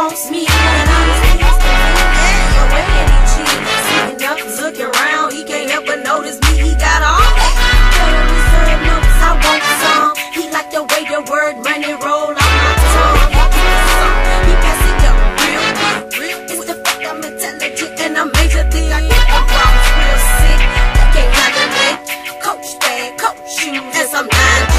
wants me, and I'm still where he cheat. Sitting up, looking around, he can't help but notice me. He got all that. Tell him reserve notes, I want some. He like the way the word money roll on my tongue. He pass it up real quick. It's the fact I'm intelligent and a major thing. I get the problems real sick. They can't handle it. Coach bag, coach shoes, and some 9J.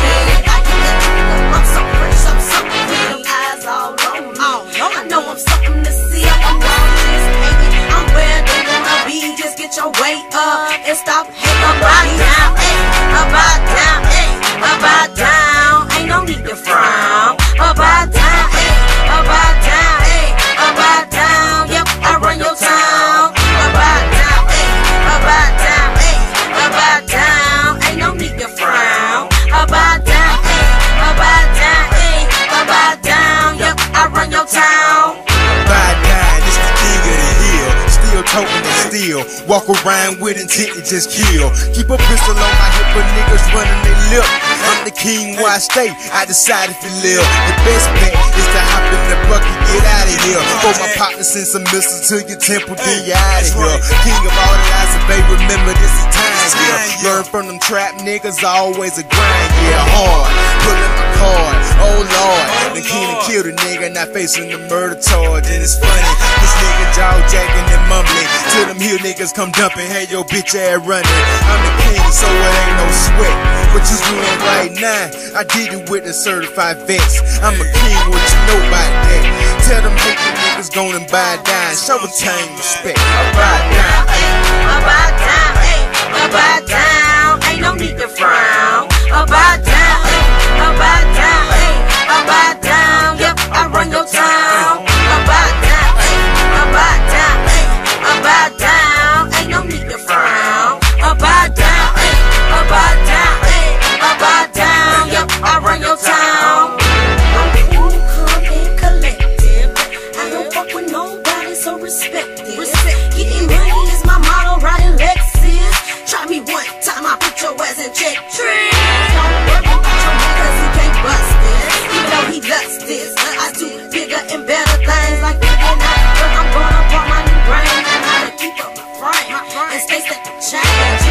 I'm so fresh, I'm so clean. Eyes all on me. I know I'm something to see. I'm not just hating. I'm where they wanna be. Just get your weight up and stop hating. About down, about down, about down. Ain't no need to frown. About down, about down, about down. Yep, I run your town. About down, about down, about down. Ain't no need to frown. About down, about down, about down. Yep, I run your town. About down, it's the king of the hill. Still toting and still. Walk around with intent to just kill. Keep a pistol on my hip for niggas running their lip. I'm the king where I stay. I decide if you live. The best bet is to hop in the bucket, get out of here. For my partner, send some missiles to your temple, then you out of here. King of all the lies of bay, remember this is time here. Learn from them trap niggas, always a grind, yeah, hard. Pulling my card, oh lord. The king to kill the nigga, not facing the murder charge. And it's funny, this nigga jaw jacking and mumbling. Till them hill niggas come dumping, hey your bitch ass running. I'm the king, so it ain't no sweat. What you doing right now? I did it with the certified vets. I'm a king, what you know about that? Tell them hating niggas gon' and buy down. Show a time respect. About down, about down, about down. Ain't no need to frown. About down, about down, about down. Yep, I run your town. About down, about down, about down. Ain't no need to frown. About down, about down, about down. Yep, I run your town. I'm cool, calm, and collective. I don't fuck with nobody, so respect this. Getting money is my motto, riding Lexus. Try me one time, I put your ass in check. Don't worry about your man, cause he can't bust this. Even though he loves this, I do bigger and better things like bigger now. But I'm gonna put my new brain and how to keep up my frame and stay set to change.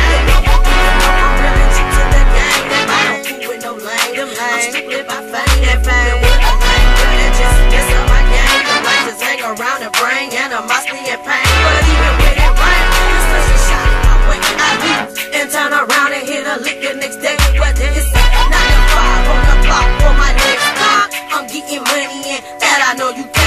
I'm really true to the game. I don't fool with no lame. I'm strictly by fame and fame with a lame. But that's just my game. The life just hang around and bring animosity and pain. But even when it rains, it's such a shot in my way. I leave and turn around and hit a lick the next day. Whether it's 9 to 5 on the block or my next time, I'm getting money and that I know you can.